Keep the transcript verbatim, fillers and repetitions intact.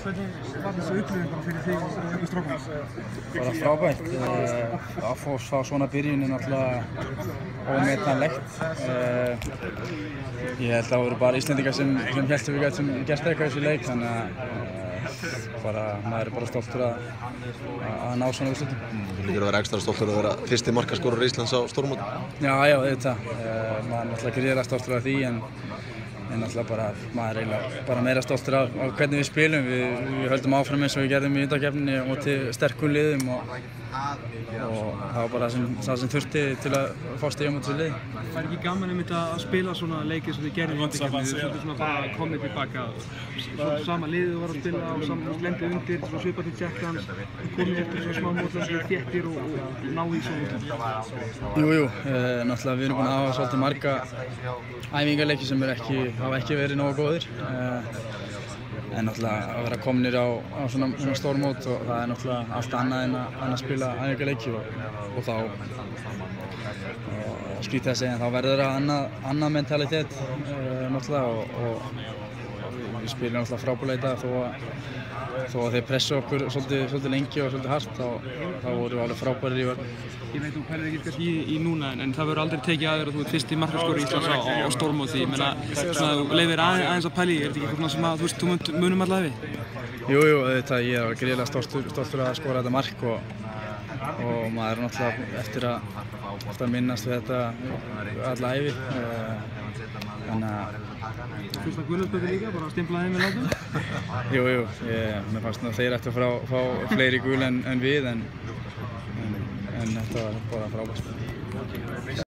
Hvernig var þessi upplifun bara fyrir þig og ykkur strákum? Bara frábært. Að fá, fá svona byrjun er náttúrulega ómetanlegt. Ég held að það voru bara Íslendingar sem, sem held að við gætum gert eitthvað í þessu leik, þannig að bara, maður er bara stoltur að, að ná svona úrslitum. Þú lítur að vera ekstra stoltur að vera fyrsti markaskorur Íslands á stórmóti? Já, já, auðvitað. Maður er náttúrulega gríðarlega stoltur af því, en en náttúrulega bara, maður er eiginlega bara meira stoltur af, af hvernig við spilum. Við, við höldum áfram eins og við gerðum í undankeppninni á móti sterkum liðum og, og það var bara það sem, það sem þurfti til að fá stig á móti þessu liði. Það er ekki gaman einmitt að spila svona leiki sem við gerðum í undankeppninni, þið svolítið svona bara komið tilbaka. Svona sama liðið var að spila og sama lendið undir, svona svipað til Tékklands, komið eftir svona smá mótlæslega þéttir og, og ná í svona. Jú, jú, e, náttúrulega við erum búin að hafa svolítið marga æfingarleiki sem er ekki, hafa ekki verið nógu góðir. E, en náttúrulega að vera komnir á, á svona, svona stórmót og það er náttúrulega allt annað en að, en að spila æfingarleiki og, og þá og skrítið að segja, en þá verður það annað, annað mentalitet e, náttúrulega og, og við spilum náttúrulega frábærlega í dag þó að þó að þeir pressu okkur svolítið, svolítið lengi og svolítið hart, þá, þá voru við alveg frábærir í vörn. Ég veit, þú pælir ekki kannski í, í núna, en það verður aldrei tekið að þér að þú ert fyrsti markaskorur Íslands á, á, á stórmóti. Ég meina, svona þú leifir að, aðeins að pæla í, er þetta ekki eitthvað sem að, þú veist, þú munum allavega við? Jú, jú, auðvitað, ég er gríðarlega stoltur, stoltur að skora þetta mark og, og maður er náttúrulega eftir að, eftir að minnast við þetta alla ævi. Þannig að Fyrsta gularspjaldið líka, bara að stimpla þeim með látum? Jú, jú, ég, mér fannst að þeir ættu að fá, fá fleiri gul en, en við, en, en, en þetta var bara frábært.